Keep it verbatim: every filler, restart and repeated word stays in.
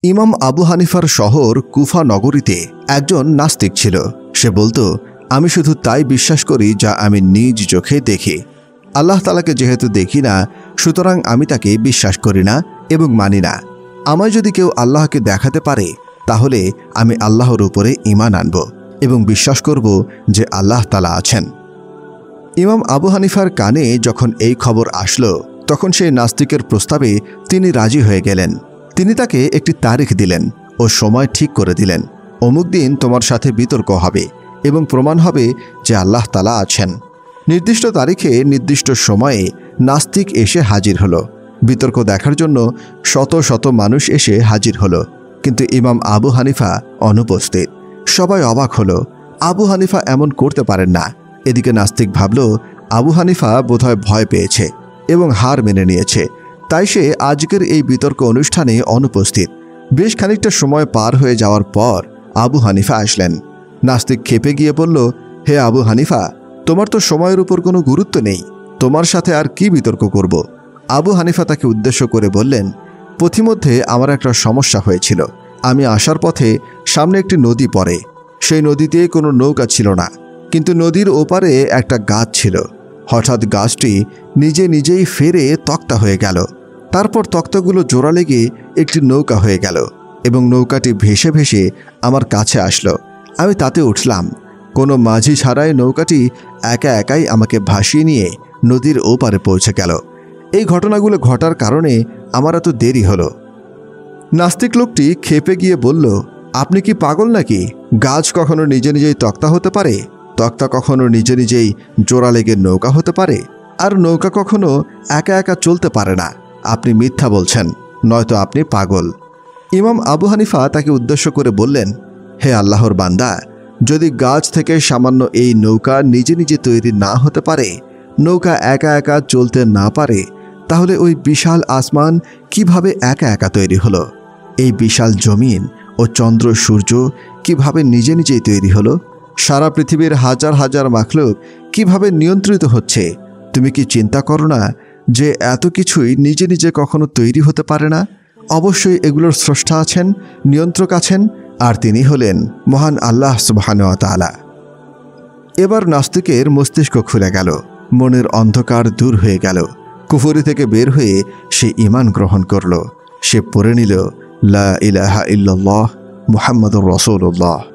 ইমাম আবু হানিফার শহর কুফা নগরীতে একজন নাস্তিক ছিল। সে বলতো, আমি শুধু তাই বিশ্বাস করি যা আমি নিজ চোখে দেখি। আল্লাহ তাআলাকে যেহেতু দেখি না, সুতরাং আমি তাকে বিশ্বাস করি না এবং মানি না। আমায় যদি কেউ আল্লাহকে দেখাতে পারে, তাহলে আমি আল্লাহর উপরে ঈমান আনব এবং বিশ্বাস করব যে আল্লাহ তাআলা আছেন। ইমাম আবু হানিফার কানে যখন এই খবর আসলো, তখন সেই নাস্তিকের প্রস্তাবে তিনি রাজি হয়ে গেলেন। তিনি তাকে একটি তারিখ দিলেন ও সময় ঠিক করে দিলেন। অমুক দিন তোমার সাথে বিতর্ক হবে এবং প্রমাণ হবে যে আল্লাহ তাআলা আছেন। নির্দিষ্ট তারিখে নির্দিষ্ট সময়ে নাস্তিক এসে হাজির হলো। বিতর্ক দেখার জন্য শত শত মানুষ এসে হাজির হলো, কিন্তু ইমাম আবু হানিফা অনুপস্থিত। সবাই অবাক হলো, আবু হানিফা এমন করতে পারেন না। এদিকে নাস্তিক ভাবল, আবু হানিফা বোধহয় ভয় পেয়েছে এবং হার মেনে নিয়েছে, তাই সে আজকের এই বিতর্ক অনুষ্ঠানে অনুপস্থিত। বেশ খানিকটা সময় পার হয়ে যাওয়ার পর আবু হানিফা আসলেন। নাস্তিক ক্ষেপে গিয়ে বলল, হে আবু হানিফা, তোমার তো সময়ের উপর কোনো গুরুত্ব নেই, তোমার সাথে আর কি বিতর্ক করব? আবু হানিফা তাকে উদ্দেশ্য করে বললেন, পথিমধ্যে আমার একটা সমস্যা হয়েছিল। আমি আসার পথে সামনে একটি নদী পড়ে। সেই নদীতে কোনো নৌকা ছিল না, কিন্তু নদীর ওপারে একটা গাছ ছিল। হঠাৎ গাছটি নিজে নিজেই ফেরে তক্তা হয়ে গেল। তারপর তক্তাগুলো জোড়া লেগে একটি নৌকা হয়ে গেল এবং নৌকাটি ভেসে ভেসে আমার কাছে আসলো। আমি তাতে উঠলাম। কোনো মাঝি ছাড়াই নৌকাটি একা একাই আমাকে ভাসিয়ে নিয়ে নদীর ওপারে পৌঁছে গেল। এই ঘটনাগুলো ঘটার কারণে আমার এত দেরি হলো। নাস্তিক লোকটি ক্ষেপে গিয়ে বলল, আপনি কি পাগল নাকি? গাছ কখনো নিজে নিজেই তক্তা হতে পারে? তক্তা কখনো নিজে নিজেই জোড়া লেগে নৌকা হতে পারে? আর নৌকা কখনো একা একা চলতে পারে না। আপনি মিথ্যা বলছেন, নয়তো আপনি পাগল। ইমাম আবু হানিফা তাকে উদ্দেশ্য করে বললেন, হে আল্লাহর বান্দা, যদি গাছ থেকে সামান্য এই নৌকা নিজে নিজে তৈরি না হতে পারে, নৌকা একা একা চলতে না পারে, তাহলে ওই বিশাল আসমান কিভাবে একা একা তৈরি হলো? এই বিশাল জমিন ও চন্দ্র সূর্য কিভাবে নিজে নিজেই তৈরি হলো? সারা পৃথিবীর হাজার হাজার মাখলুক কিভাবে নিয়ন্ত্রিত হচ্ছে? তুমি কি চিন্তা করো না যে এত কিছুই নিজে নিজে কখনো তৈরি হতে পারে না? অবশ্যই এগুলোর স্রষ্টা আছেন, নিয়ন্ত্রক আছেন, আর তিনি হলেন মহান আল্লাহ সুবহানাহু ওয়া তাআলা। এবার নাস্তিকের মস্তিষ্ক খুলে গেল, মনের অন্ধকার দূর হয়ে গেল। কুফরি থেকে বের হয়ে সে ঈমান গ্রহণ করল। সে পড়ে নিল, লা ইলাহা ইল্লাল্লাহ মুহাম্মাদুর রাসূলুল্লাহ।